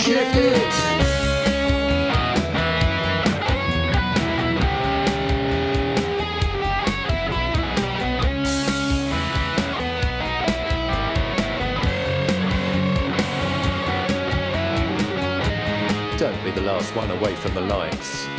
shift it. Don't be the last one away from the lights.